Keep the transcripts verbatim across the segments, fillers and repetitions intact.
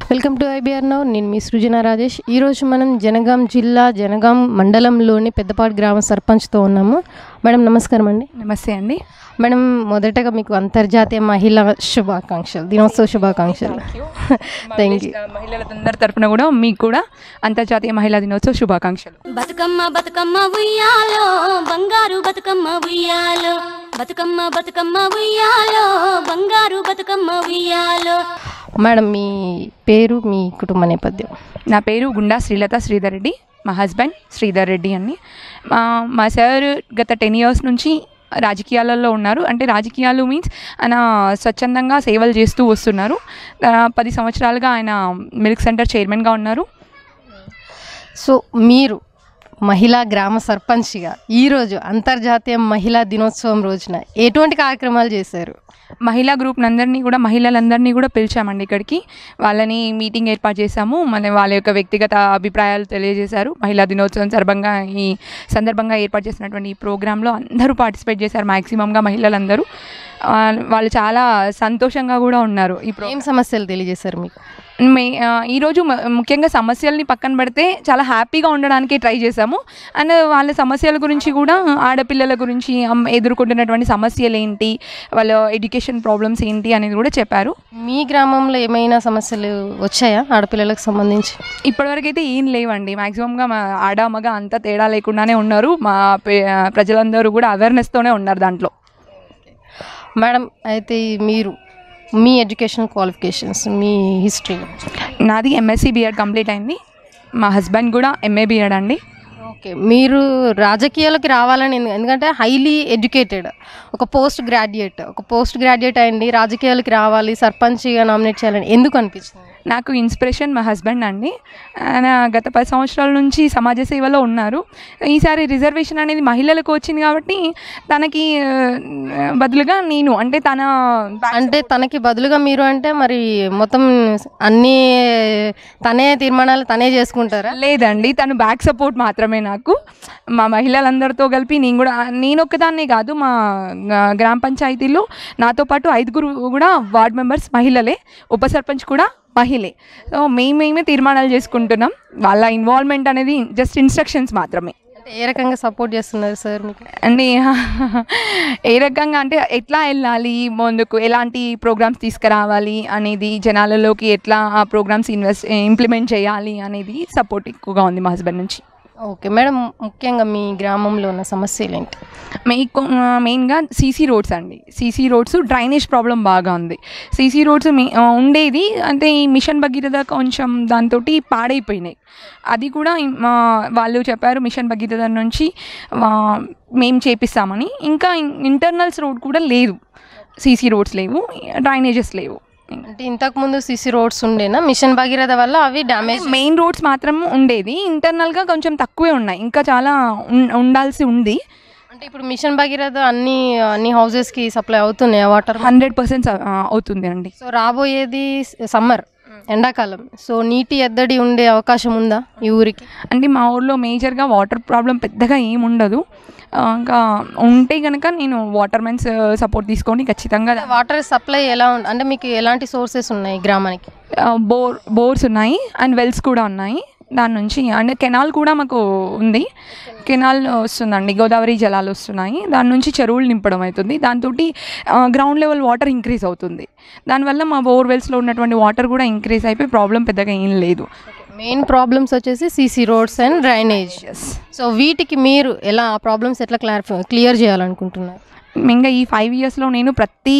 Welcome to IBR now. నేను మీ సృజన రాజేష్. ఈరోజు మనం జనగాం జిల్లా జనగాం మండలంలోని పెద్దపాటి గ్రామ సర్పంచ్తో ఉన్నాము. మేడం నమస్కారం అండి. నమస్తే అండి మేడం. మొదటగా మీకు అంతర్జాతీయ మహిళా శుభాకాంక్షలు, దినోత్సవ శుభాకాంక్షలు. Thank you. మహిళలందరి తరపున కూడా మీకు కూడా అంతర్జాతీయ మహిళా దినోత్సవ శుభాకాంక్షలు. బతుకమ్మ బతుకమ్మ ఉయ్యాలో బంగారు బతుకమ్మ ఉయ్యాలో, బతుకమ్మ బతుకమ్మ ఉయ్యాలో బంగారు బతుకమ్మ ఉయ్యాలో. మేడం మీ పేరు, మీ కుటుంబ నేపథ్యం? నా పేరు గుండా శ్రీలత శ్రీధర్ రెడ్డి, మా హస్బెండ్ శ్రీధర్ రెడ్డి అని. మా సార్ గత టెన్ ఇయర్స్ నుంచి రాజకీయాలలో ఉన్నారు. అంటే రాజకీయాలు మీన్స్ ఆయన స్వచ్ఛందంగా సేవలు చేస్తూ వస్తున్నారు. పది సంవత్సరాలుగా ఆయన మిల్క్ సెంటర్ చైర్మన్గా ఉన్నారు. సో మీరు మహిళా గ్రామ సర్పంచ్గా ఈరోజు అంతర్జాతీయ మహిళా దినోత్సవం రోజున ఎటువంటి కార్యక్రమాలు చేశారు? మహిళా గ్రూప్ అందరినీ కూడా మహిళలందరినీ కూడా పిలిచామండి ఇక్కడికి. వాళ్ళని మీటింగ్ ఏర్పాటు చేశాము. మళ్ళీ వాళ్ళ యొక్క వ్యక్తిగత అభిప్రాయాలు తెలియజేశారు. మహిళా దినోత్సవం సందర్భంగా ఈ సందర్భంగా ఏర్పాటు చేసినటువంటి ఈ ప్రోగ్రాంలో అందరూ పార్టిసిపేట్ చేశారు. మ్యాక్సిమంగా మహిళలందరూ. వాళ్ళు చాలా సంతోషంగా కూడా ఉన్నారు. ఈ ఏం సమస్యలు తెలియజేశారు మీకు? మే ఈరోజు ముఖ్యంగా సమస్యల్ని పక్కన పెడితే చాలా హ్యాపీగా ఉండడానికి ట్రై చేశాము. అండ్ వాళ్ళ సమస్యల గురించి కూడా, ఆడపిల్లల గురించి ఎదుర్కొంటున్నటువంటి సమస్యలు ఏంటి, వాళ్ళ ఎడ్యుకేషన్ ప్రాబ్లమ్స్ ఏంటి అనేది కూడా చెప్పారు. మీ గ్రామంలో ఏమైనా సమస్యలు వచ్చాయా ఆడపిల్లలకు సంబంధించి? ఇప్పటివరకు అయితే ఏం లేవండి. మ్యాక్సిమంగా మా ఆడ మగ అంతా తేడా లేకుండానే ఉన్నారు. మా ప్రజలందరూ కూడా అవేర్నెస్తోనే ఉన్నారు దాంట్లో. మేడం అయితే మీరు మీ ఎడ్యుకేషన్ క్వాలిఫికేషన్స్, మీ హిస్టరీ? నాది ఎంఎస్సీ బీఎడ్ కంప్లీట్ అయింది. మా హస్బెండ్ కూడా ఎంఏ బీఎడ్ అండి. ఓకే. మీరు రాజకీయాలకి రావాలని, ఎందుకంటే హైలీ ఎడ్యుకేటెడ్, ఒక పోస్ట్ గ్రాడ్యుయేట్ ఒక పోస్ట్ గ్రాడ్యుయేట్ అయ్యండి రాజకీయాలకి రావాలి, సర్పంచ్గా నామినేట్ చేయాలని ఎందుకు అనిపించింది? నాకు ఇన్స్పిరేషన్ మా హస్బెండ్ అండి. ఆయన గత పది సంవత్సరాల నుంచి సమాజ సేవలో ఉన్నారు. ఈసారి రిజర్వేషన్ అనేది మహిళలకు వచ్చింది కాబట్టి తనకి బదులుగా నేను, అంటే తన అంటే తనకి బదులుగా మీరు అంటే మరి మొత్తం అన్నీ తనే తీర్మానాలు తనే చేసుకుంటారా? లేదండి, తను బ్యాక్ సపోర్ట్ మాత్రమే నాకు. మా మహిళలందరితో కలిపి నేను కూడా, నేను ఒక్కదాన్నే కాదు, మా గ్రామ పంచాయతీలో నాతో పాటు ఐదుగురు కూడా వార్డ్ మెంబర్స్ మహిళలే, ఉప సర్పంచ్ కూడా మహిళే. సో మేమేమే తీర్మానాలు చేసుకుంటున్నాం. వాళ్ళ ఇన్వాల్వ్మెంట్ అనేది జస్ట్ ఇన్స్ట్రక్షన్స్ మాత్రమే. ఏ రకంగా సపోర్ట్ చేస్తున్నారు సార్ మీకు? అంటే ఏ రకంగా అంటే ఎట్లా వెళ్ళాలి ముందుకు, ఎలాంటి ప్రోగ్రామ్స్ తీసుకురావాలి అనేది, జనాలలోకి ఎట్లా ఆ ప్రోగ్రామ్స్ ఇన్వెస్ట్ ఇంప్లిమెంట్ చేయాలి అనేది సపోర్ట్ ఎక్కువగా ఉంది మా హస్బెండ్ నుంచి. Okay madam. ముఖ్యంగా మీ గ్రామంలో ఉన్న సమస్యలు ఏంటి? మీకు మెయిన్గా సీసీ రోడ్స్ అండి. సీసీ రోడ్స్, డ్రైనేజ్ ప్రాబ్లం బాగా ఉంది. సీసీ రోడ్స్ మే ఉండేది అంటే ఈ మిషన్ భగీరథ కొంచెం దాంతో పాడైపోయినాయి. అది కూడా వాళ్ళు చెప్పారు మిషన్ భగీరథ నుంచి మేము చేపిస్తామని. ఇంకా ఇంటర్నల్స్ రోడ్ కూడా లేదు, సీసీ రోడ్స్ లేవు, డ్రైనేజెస్ లేవు. అంటే ఇంతకుముందు సీసీ రోడ్స్ ఉండేనా? మిషన్ భగీరథ వల్ల అవి డ్యామేజ్. మెయిన్ రోడ్స్ మాత్రం ఉండేది, ఇంటర్నల్గా కొంచెం తక్కువే ఉన్నాయి, ఇంకా చాలా ఉండాల్సి ఉంది. అంటే ఇప్పుడు మిషన్ భగీరథ అన్ని అన్ని హౌసెస్కి సప్లై అవుతున్నాయి వాటర్? హండ్రెడ్ పర్సెంట్ అవుతుంది అండి. సో రాబోయేది సమ్మర్, ఎండాకాలం, సో నీటి ఎద్దడి ఉండే అవకాశం ఉందా ఈ ఊరికి? అంటే మా ఊర్లో మేజర్గా వాటర్ ప్రాబ్లం పెద్దగా ఏముండదు. ఇంకా ఉంటే కనుక నేను వాటర్ మెన్స్ సపోర్ట్ తీసుకొని ఖచ్చితంగా. వాటర్ సప్లై ఎలా ఉంది అంటే మీకు ఎలాంటి సోర్సెస్ ఉన్నాయి గ్రామానికి? బోర్ బోర్స్ ఉన్నాయి అండ్ వెల్స్ కూడా ఉన్నాయి. దాని నుంచి అండ్ కెనాల్ కూడా మాకు ఉంది. కెనాల్ వస్తుందండి, గోదావరి జలాలు వస్తున్నాయి. దాని నుంచి చెరువులు నింపడం అవుతుంది. దాంతో గ్రౌండ్ లెవెల్ వాటర్ ఇంక్రీజ్ అవుతుంది. దానివల్ల మా బోర్వెల్స్లో ఉన్నటువంటి వాటర్ కూడా ఇంక్రీజ్ అయిపోయి ప్రాబ్లం పెద్దగా ఏం లేదు. మెయిన్ ప్రాబ్లమ్స్ వచ్చేసి CC roads and drainage. So వీటికి మీరు ఎలా ఆ ప్రాబ్లమ్స్ ఎట్లా క్లారిఫై క్లియర్ చేయాలనుకుంటున్నారు? ఇంకా ఈ ఫైవ్ ఇయర్స్లో నేను ప్రతి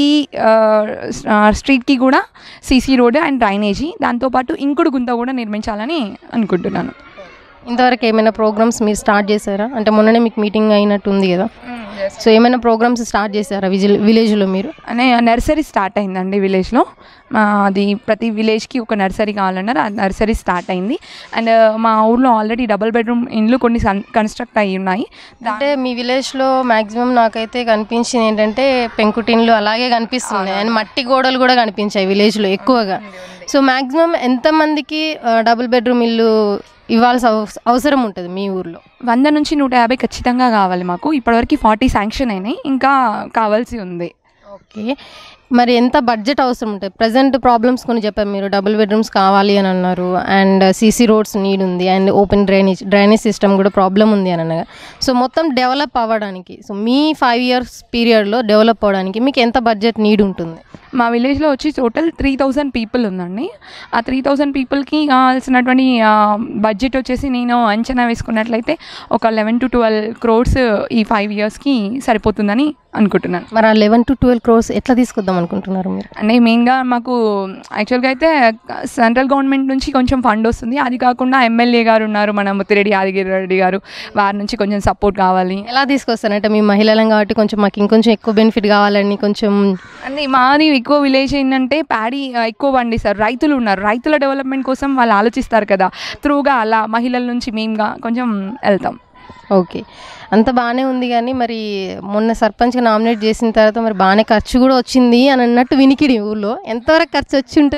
స్ట్రీట్కి కూడా సీసీ రోడ్ అండ్ డ్రైనేజీ, దాంతోపాటు ఇంకుడు గుంత కూడా నిర్మించాలని అనుకుంటున్నాను. ఇంతవరకు ఏమైనా ప్రోగ్రామ్స్ మీరు స్టార్ట్ చేశారా? అంటే మొన్ననే మీకు మీటింగ్ అయినట్టు ఉంది కదా, సో ఏమైనా ప్రోగ్రామ్స్ స్టార్ట్ చేశారా విజిల్ విలేజ్లో మీరు? అనే నర్సరీ స్టార్ట్ అయిందండి విలేజ్లో. అది ప్రతి విలేజ్కి ఒక నర్సరీ కావాలన్నారు, ఆ నర్సరీ స్టార్ట్ అయింది. అండ్ మా ఊర్లో ఆల్రెడీ డబుల్ బెడ్రూమ్ ఇండ్లు కొన్ని కన్స్ట్రక్ట్ అయ్యి ఉన్నాయి. అంటే మీ విలేజ్లో మ్యాక్సిమం నాకైతే కనిపించింది ఏంటంటే పెంకుటిన్లు అలాగే కనిపిస్తున్నాయి అండ్ మట్టి గోడలు కూడా కనిపించాయి విలేజ్లో ఎక్కువగా. సో మ్యాక్సిమం ఎంతమందికి డబుల్ బెడ్రూమ్ ఇల్లు ఇవ్వాల్సిన అవసరం ఉంటుంది మీ ఊర్లో? వంద నుంచి నూట యాభై ఖచ్చితంగా కావాలి మాకు. ఇప్పటివరకు ఫార్టీ శాంక్షన్ అయినాయి, ఇంకా కావాల్సి ఉంది. ఓకే, మరి ఎంత బడ్జెట్ అవసరం ఉంటాయి? ప్రజెంట్ ప్రాబ్లమ్స్ కొన్ని చెప్పారు మీరు, డబుల్ బెడ్రూమ్స్ కావాలి అని అన్నారు, అండ్ సీసీ రోడ్స్ నీడ్ ఉంది, and open drainage drainage system కూడా ప్రాబ్లం ఉంది అని అన్నారు. సో మొత్తం డెవలప్ అవ్వడానికి, సో మీ ఫైవ్ ఇయర్స్ పీరియడ్లో డెవలప్ అవ్వడానికి మీకు ఎంత బడ్జెట్ నీడ్ ఉంటుంది? మా విలేజ్లో వచ్చి టోటల్ త్రీ థౌజండ్ పీపుల్ ఉందండి. ఆ త్రీ థౌజండ్ పీపుల్కి కావాల్సినటువంటి బడ్జెట్ వచ్చేసి నేను అంచనా వేసుకున్నట్లయితే ఒక లెవెన్ టు ట్వెల్వ్ క్రోర్స్ ఈ ఫైవ్ ఇయర్స్కి సరిపోతుందని అనుకుంటున్నాను. మరి ఆ లెవెన్ టు ట్వెల్వ్ క్రోర్స్ ఎట్లా తీసుకొద్దాం అనుకుంటున్నారు మీరు? అంటే మెయిన్గా మాకు యాక్చువల్గా అయితే సెంట్రల్ గవర్నమెంట్ నుంచి కొంచెం ఫండ్ వస్తుంది, అది కాకుండా ఎమ్మెల్యే గారు ఉన్నారు మన ముత్తిరెడ్డి యాదగిరి రెడ్డి గారు, వారి నుంచి కొంచెం సపోర్ట్ కావాలి. ఎలా తీసుకొస్తారంటే మీ మహిళలం కాబట్టి కొంచెం మాకు ఇంకొంచెం ఎక్కువ బెనిఫిట్ కావాలని కొంచెం అంటే మాది ఎక్కువ విలేజ్ ఏంటంటే ప్యాడీ ఎక్కువ పండిస్తారు, రైతులు ఉన్నారు, రైతుల డెవలప్మెంట్ కోసం వాళ్ళు ఆలోచిస్తారు కదా, త్రూగా అలా మహిళల నుంచి మేముగా కొంచెం వెళ్తాం. ఓకే, అంత బాగానే ఉంది, కానీ మరి మొన్న సర్పంచ్గా నామినేట్ చేసిన తర్వాత మరి బాగానే ఖర్చు కూడా వచ్చింది అని అన్నట్టు వినికిడి ఊళ్ళో. ఎంతవరకు ఖర్చు వచ్చి ఉంటుంది?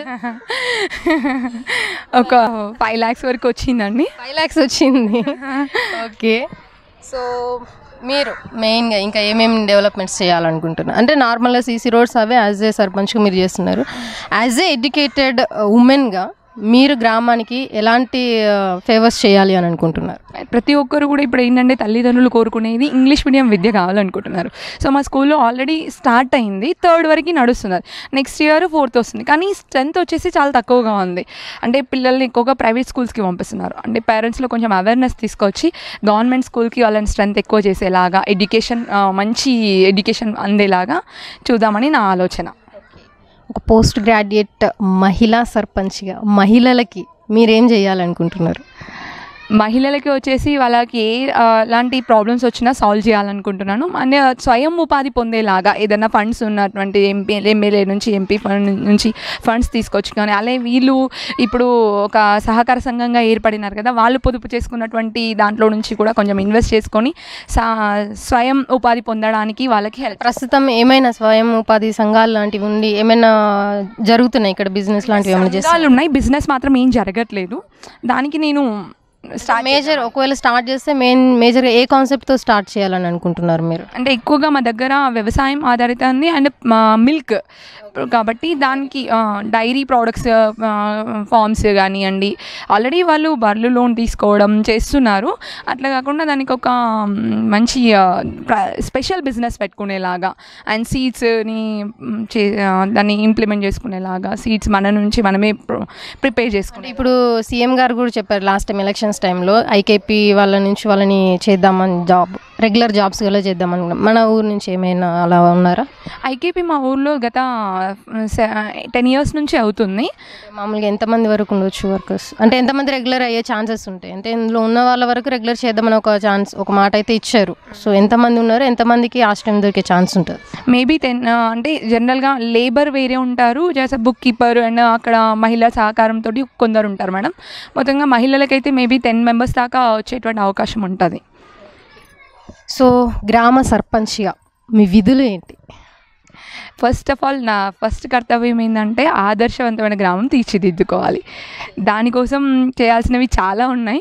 ఒక ఫైవ్ ల్యాక్స్ వరకు వచ్చిందండి. ఫైవ్ ల్యాక్స్ వచ్చింది. ఓకే, సో మీరు మెయిన్గా ఇంకా ఏమేమి డెవలప్మెంట్స్ చేయాలనుకుంటున్నారు? అంటే నార్మల్గా సీసీ రోడ్స్ అవే యాజ్ ఏ సర్పంచ్గా మీరు చేస్తున్నారు. యాజ్ ఏ ఎడ్యుకేటెడ్ ఉమెన్గా మీరు గ్రామానికి ఎలాంటి ఫేవర్స్ చేయాలి అని అనుకుంటున్నారు? ప్రతి ఒక్కరు కూడా ఇప్పుడు ఏంటంటే తల్లిదండ్రులు కోరుకునేది ఇంగ్లీష్ మీడియం విద్య కావాలనుకుంటున్నారు. సో మా స్కూల్లో ఆల్రెడీ స్టార్ట్ అయింది, థర్డ్ వరకు నడుస్తుంది, నెక్స్ట్ ఇయర్ ఫోర్త్ వస్తుంది, కానీ స్ట్రెంత్ వచ్చేసి చాలా తక్కువగా ఉంది. అంటే పిల్లల్ని ఎక్కువగా ప్రైవేట్ స్కూల్స్కి పంపిస్తున్నారు. అంటే పేరెంట్స్లో కొంచెం అవేర్నెస్ తీసుకొచ్చి గవర్నమెంట్ స్కూల్కి వాళ్ళని స్ట్రెంత్ ఎక్కువ చేసేలాగా, ఎడ్యుకేషన్ మంచి ఎడ్యుకేషన్ అందేలాగా చూద్దామని నా ఆలోచన. ఒక పోస్ట్ గ్రాడ్యుయేట్ మహిళా సర్పంచ్గా మహిళలకి మీరేం చేయాలనుకుంటున్నారు? మహిళలకి వచ్చేసి వాళ్ళకి ఏ లాంటి ప్రాబ్లమ్స్ వచ్చినా సాల్వ్ చేయాలనుకుంటున్నాను. అంటే స్వయం ఉపాధి పొందేలాగా ఏదైనా ఫండ్స్ ఉన్నటువంటి ఎంపీ ఎమ్మెల్యే నుంచి ఎంపీ ఫండ్ నుంచి ఫండ్స్ తీసుకొచ్చి, కానీ అలాగే వీళ్ళు ఇప్పుడు ఒక సహకార సంఘంగా ఏర్పడినారు కదా, వాళ్ళు పొదుపు చేసుకున్నటువంటి దాంట్లో నుంచి కూడా కొంచెం ఇన్వెస్ట్ చేసుకొని స్వయం ఉపాధి పొందడానికి వాళ్ళకి హెల్ప్. ప్రస్తుతం ఏమైనా స్వయం ఉపాధి సంఘాలు లాంటివి ఉండి ఏమైనా జరుగుతున్నాయి ఇక్కడ? బిజినెస్ లాంటివి ఏమైనా చేస్తారు? ఉన్నాయి, బిజినెస్ మాత్రం ఏం జరగట్లేదు. దానికి నేను స్టార్ట్ మేజర్ ఒకవేళ స్టార్ట్ చేస్తే మెయిన్ మేజర్గా ఏ కాన్సెప్ట్తో స్టార్ట్ చేయాలని అనుకుంటున్నారు మీరు? అంటే ఎక్కువగా మా దగ్గర వ్యవసాయం ఆధారితంది అండ్ మిల్క్ కాబట్టి దానికి డైరీ ప్రోడక్ట్స్ ఫార్మ్స్ కానివ్వండి, ఆల్రెడీ వాళ్ళు బర్లు లోన్ తీసుకోవడం చేస్తున్నారు. అట్లా కాకుండా దానికి ఒక మంచి స్పెషల్ బిజినెస్ పెట్టుకునేలాగా అండ్ సీడ్స్ని చే దాన్ని ఇంప్లిమెంట్ చేసుకునేలాగా సీడ్స్ మన నుంచి మనమే ప్రిపేర్ చేసుకుంటాం. ఇప్పుడు సీఎం గారు కూడా చెప్పారు లాస్ట్ టైం ఎలక్షన్స్ టైంలో ఐకేపీ వాళ్ళ నుంచి వాళ్ళని చేద్దామని, జాబ్ రెగ్యులర్ జాబ్స్ కూడా చేద్దామని. మన ఊరు నుంచి ఏమైనా అలా ఉన్నారా? ఐకేపీ మా ఊర్లో గత టెన్ ఇయర్స్ నుంచి అవుతుంది. మామూలుగా ఎంతమంది వరకు ఉండొచ్చు వర్కర్స్? అంటే ఎంతమంది రెగ్యులర్ అయ్యే ఛాన్సెస్ ఉంటాయి? అంటే ఇందులో ఉన్న వాళ్ళ వరకు రెగ్యులర్ చేద్దామని ఒక ఛాన్స్ ఒక మాట అయితే ఇచ్చారు. సో ఎంతమంది ఉన్నారు, ఎంతమందికి ఆ టైం దొరికే ఛాన్స్ ఉంటుంది? Maybe ten. అంటే జనరల్గా లేబర్ వేరే ఉంటారు, జస్ట్ బుక్ కీపర్ అండ్ అక్కడ మహిళా సహకారంతో కొందరు ఉంటారు మేడం. మొత్తంగా మహిళలకైతే మేబీ టెన్ మెంబర్స్ దాకా వచ్చేటువంటి అవకాశం ఉంటుంది. సో గ్రామ సర్పంచ్గా మీ విధులు ఏంటి? ఫస్ట్ ఆఫ్ ఆల్ నా ఫస్ట్ కర్తవ్యం ఏంటంటే ఆదర్శవంతమైన గ్రామం తీర్చిదిద్దుకోవాలి. దానికోసం చేయాల్సినవి చాలా ఉన్నాయి.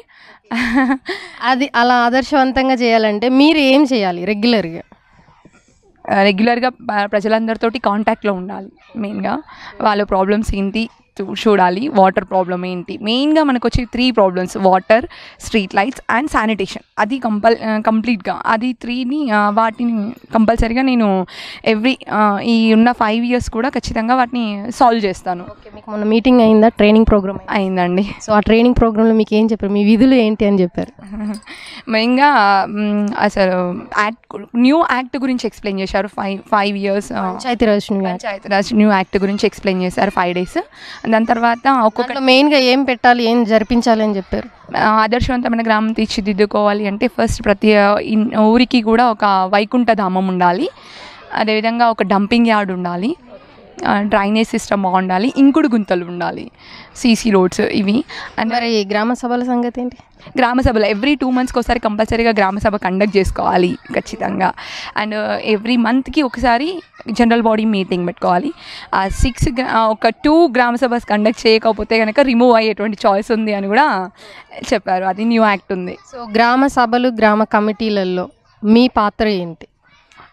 అది అలా ఆదర్శవంతంగా చేయాలంటే మీరు ఏం చేయాలి? రెగ్యులర్గా రెగ్యులర్గా ప్రజలందరితోటి కాంటాక్ట్లో ఉండాలి. మెయిన్గా వాళ్ళ ప్రాబ్లమ్స్ ఏంటి చూడాలి, వాటర్ ప్రాబ్లం ఏంటి. మెయిన్గా మనకు వచ్చే three problems, water, street lights and sanitation. అది కంపల్ కంప్లీట్గా అది త్రీని వాటిని కంపల్సరీగా నేను ఎవ్రీ ఈ ఉన్న ఫైవ్ ఇయర్స్ కూడా ఖచ్చితంగా వాటిని సాల్వ్ చేస్తాను. ఓకే, మీకు మొన్న మీటింగ్ అయిందా? ట్రైనింగ్ ప్రోగ్రామ్ అయిందండి. సో ఆ ట్రైనింగ్ ప్రోగ్రాంలో మీకు ఏం చెప్పారు? మీ విధులు ఏంటి అని చెప్పారు? మెయిన్గా అసలు యాక్ట్ న్యూ యాక్ట్ గురించి ఎక్స్ప్లెయిన్ చేశారు. Five five years Panchayati Raj Panchayati Raj new act గురించి ఎక్స్ప్లెయిన్ చేశారు ఫైవ్ డేస్. దాని తర్వాత ఒక్కొక్క మెయిన్గా ఏం పెట్టాలి, ఏం జరిపించాలి అని చెప్పారు. ఆదర్శవంతమైన గ్రామం తీర్చిదిద్దుకోవాలి అంటే ఫస్ట్ ప్రతి ఊరికి కూడా ఒక వైకుంఠ ధామం ఉండాలి, అదేవిధంగా ఒక డంపింగ్ యార్డ్ ఉండాలి, డ్రైనేజ్ సిస్టమ్ బాగుండాలి, ఇంకుడు గుంతలు ఉండాలి, సీసీ రోడ్స్ ఇవి. అండ్ మరి గ్రామ సభల సంగతి ఏంటి? గ్రామ సభలు ఎవ్రీ టూ మంత్స్కి ఒకసారి కంపల్సరీగా గ్రామ సభ కండక్ట్ చేసుకోవాలి ఖచ్చితంగా. అండ్ ఎవ్రీ మంత్కి ఒకసారి జనరల్ బాడీ మీటింగ్ పెట్టుకోవాలి. సిక్స్ ఒక టూ గ్రామ సభ కండక్ట్ చేయకపోతే కనుక రిమూవ్ అయ్యేటువంటి చాయిస్ ఉంది అని కూడా చెప్పారు. అది న్యూ యాక్ట్ ఉంది. సో గ్రామ సభలు, గ్రామ కమిటీలలో మీ పాత్ర ఏంటి?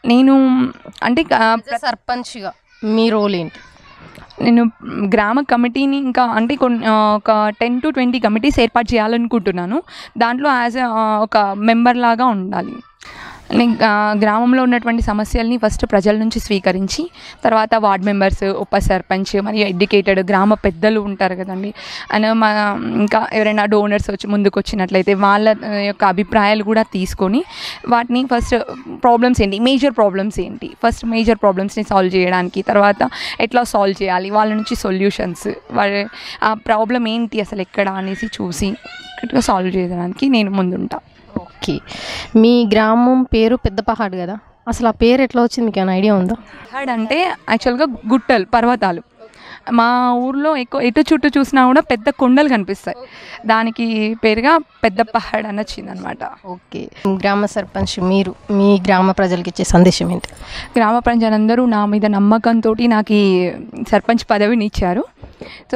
నేను అంటే సర్పంచ్గా మీ రోల్ ఏంటి? నేను గ్రామ కమిటీని ఇంకా అంటే కొన్ని ఒక టెన్ టు ట్వంటీ కమిటీస్ ఏర్పాటు చేయాలనుకుంటున్నాను. దాంట్లో యాజ్ ఒక మెంబర్ లాగా ఉండాలి. నేను గ్రామంలో ఉన్నటువంటి సమస్యల్ని ఫస్ట్ ప్రజల నుంచి స్వీకరించి తర్వాత వార్డ్ మెంబర్స్, ఉప సర్పంచ్ మరియు ఎడ్యుకేటెడ్ గ్రామ పెద్దలు ఉంటారు కదండి, అండ్ మా ఇంకా ఎవరైనా డోనర్స్ వచ్చి ముందుకు వచ్చినట్లయితే వాళ్ళ యొక్క అభిప్రాయాలు కూడా తీసుకొని వాటిని ఫస్ట్ ప్రాబ్లమ్స్ ఏంటి, మేజర్ ప్రాబ్లమ్స్ ఏంటి, ఫస్ట్ మేజర్ ప్రాబ్లమ్స్ని సాల్వ్ చేయడానికి, తర్వాత ఎట్లా సాల్వ్ చేయాలి, వాళ్ళ నుంచి సొల్యూషన్స్, వాళ్ళ ఆ ప్రాబ్లం ఏంటి అసలు ఎక్కడ అనేసి చూసి సాల్వ్ చేయడానికి నేను ముందుంటా. ఓకే, మీ గ్రామం పేరు పెద్ద పహాడ్ కదా, అసలు ఆ పేరు ఎట్లా వచ్చింది మీకు ఏమైనా ఐడియా ఉందా? పహాడ్ అంటే యాక్చువల్గా గుట్టలు, పర్వతాలు. మా ఊర్లో ఎక్కువ ఎటు చుట్టూ చూసినా కూడా పెద్ద కొండలు కనిపిస్తాయి, దానికి పేరుగా పెద్ద పహాడ్ అని వచ్చింది అనమాట. ఓకే, గ్రామ సర్పంచ్ మీరు మీ గ్రామ ప్రజలకి ఇచ్చే సందేశం ఏంటి? గ్రామ ప్రజలందరూ నా మీద నమ్మకంతో నాకు ఈ సర్పంచ్ పదవిని ఇచ్చారు. సో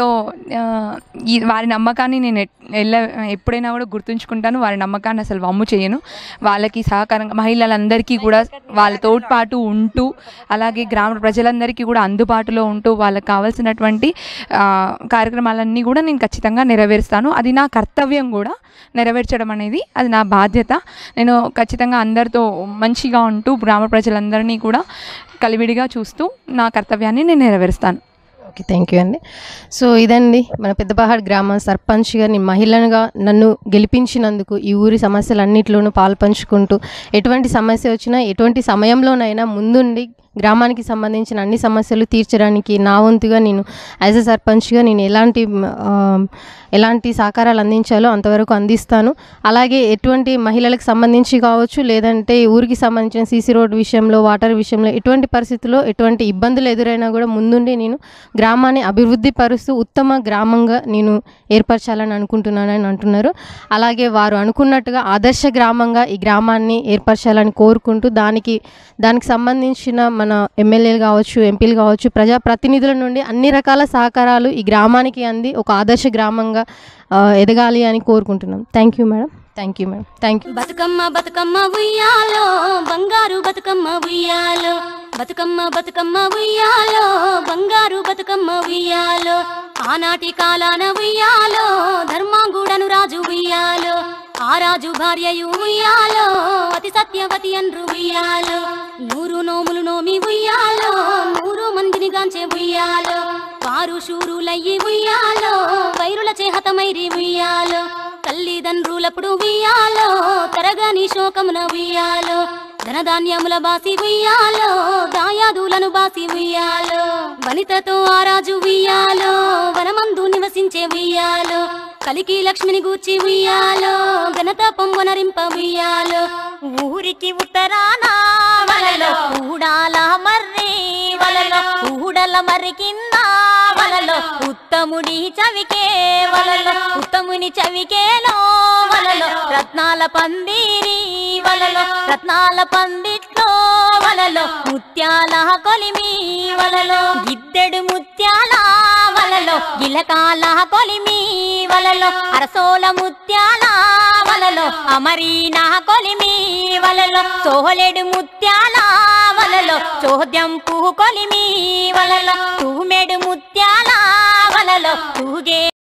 ఈ వారి నమ్మకాన్ని నేను ఎల్ల ఎప్పుడైనా కూడా గుర్తుంచుకుంటాను. వారి నమ్మకాన్ని అసలు వమ్ము చేయను. వాళ్ళకి సహకారంగా మహిళలందరికీ కూడా వాళ్ళతో పాటు ఉంటూ, అలాగే గ్రామ ప్రజలందరికీ కూడా అందుబాటులో ఉంటూ వాళ్ళకి కావాల్సినటువంటి కార్యక్రమాలన్నీ కూడా నేను ఖచ్చితంగా నెరవేరుస్తాను. అది నా కర్తవ్యం కూడా, నెరవేర్చడం అనేది అది నా బాధ్యత. నేను ఖచ్చితంగా అందరితో మంచిగా ఉంటూ గ్రామ ప్రజలందరినీ కూడా కలివిడిగా చూస్తూ నా కర్తవ్యాన్ని నేను నెరవేరుస్తాను. ఓకే, థ్యాంక్ యూ అండి. సో ఇదండి మన పెద్దపహాడ్ గ్రామ సర్పంచ్గా నేను మహిళగా నన్ను గెలిపించినందుకు ఈ ఊరి సమస్యలన్నింటిలోనూ పాలు పంచుకుంటూ ఎటువంటి సమస్య వచ్చినా ఎటువంటి సమయంలోనైనా ముందుండి గ్రామానికి సంబంధించిన అన్ని సమస్యలు తీర్చడానికి నా వంతుగా నేను యాజ్ ఎ సర్పంచ్గా నేను ఎలాంటి ఎలాంటి సహకారాలు అందించాలో అంతవరకు అందిస్తాను. అలాగే ఎటువంటి మహిళలకు సంబంధించి కావచ్చు, లేదంటే ఊరికి సంబంధించిన సీసీ రోడ్ విషయంలో, వాటర్ విషయంలో ఎటువంటి పరిస్థితుల్లో ఎటువంటి ఇబ్బందులు ఎదురైనా కూడా ముందుండి నేను గ్రామాన్ని అభివృద్ధి పరుస్తూ ఉత్తమ గ్రామంగా నేను ఏర్పరచాలని అనుకుంటున్నానని అంటున్నారు. అలాగే వారు అనుకున్నట్టుగా ఆదర్శ గ్రామంగా ఈ గ్రామాన్ని ఏర్పరచాలని కోరుకుంటూ దానికి దానికి సంబంధించిన మన ఎమ్మెల్యేలు కావచ్చు, ఎంపీలు కావచ్చు, ప్రజాప్రతినిధుల నుండి అన్ని రకాల సహకారాలు ఈ గ్రామానికి అంది ఒక ఆదర్శ గ్రామంగా ఎదగాలి అని కోరుకుంటున్నాం. Thank you madam. Thank you madam. Thank you. Bathukamma Bathukamma ఉయ్యాలో బంగారు బతుకమ్మ ఉయ్యాలో, బతుకమ్మ బతుకమ్మ ఉయ్యాలో బంగారు బతుకమ్మ ఉయ్యాలో, ఆనాటి కాలాన ఉయ్యాలో ధర్మాంగుడను రాజు ఉయ్యాలో, ఆ రాజు భార్యయు ఉయ్యాలో అతి సత్యవతి అన్రు ఉయ్యాలో, నూరు నోములు నోమి ఉయ్యాలో నూరు మందిని గాంచే ఉయ్యాలో, వారు శూరులయ్యి ఉయ్యాలో వైరుల చేహతమైరి ఉయ్యాలో, తల్లిదండ్రులప్పుడు ఉయ్యాలో తరగని శోకమున ఉయ్యాలో, ధనధాన్యముల బాసి ఉయ్యాలో దాయాదులను బాసి ఉయ్యాలో, వనితతో ఆరాజు ఉయ్యాలో వనమందు నివసించే ఉయ్యాలో, కలికి లక్ష్మిని గూర్చి ఉయ్యాలో ఘనత పొంగునరింప ఉయ్యాలో, ఊరికి ఉత్తరాన వలలో ఊడాల మర్రి వలలో ఊడల మర్రి కింద వలలో ఉత్తముడి చవికే వలలో ఉత్తముని చవికేలో వలలో రత్నాల పందిరి వలలో రత్నాల పందిట్లో వలలో ముత్యాల కొలిమి వలలో గిద్దెడు ముత్యాల వలలో గిలకాల కొలిమి వలలో అరసోల ముత్యాల వలలో అమరీనా కొలిమి వలలో సోహలేడు ముత్యాల వలలో చోద్యం పువ్వు కొలిమి వలలో తూమెడు ముత్యాల వలలో తూగే